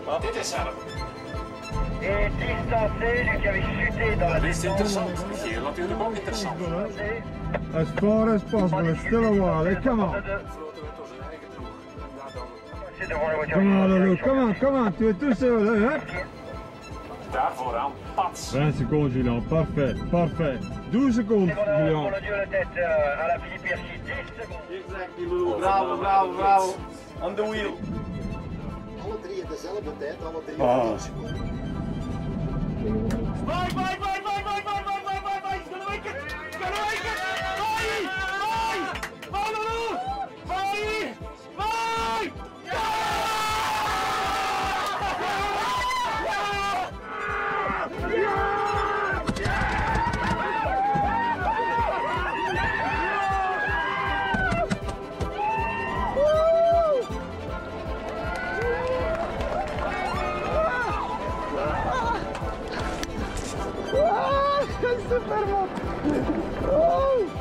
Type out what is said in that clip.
Ah. Dit is hem. Et distancé, lui qui avait chuté dans la Dit is descente. interessant. Geel natuurlijk ook interessant. As far as possible, it's still a while. Come on. Floten werd door zijn eigen ploeg. En daar dan. C'est devant la voiture. Come on, Lulu. Come on. Tu es tout seul, hein? Daar vooraan, Pats. 20 secondes, Julien. Parfait. 12 secondes, Pour Julien. le duel de tête à la Philippe Hirschi, 10 secondes. Exactly, Lulu. Bravo. On the wheel. Alle drie in dezelfde tijd, alle drie Ah. op 10 seconden. Vai! He's gonna make it! Vai, Lulu! Vai! Super, man. Oh.